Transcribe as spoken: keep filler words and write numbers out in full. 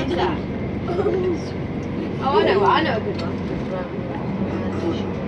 that? Oh, I know, I know a good one.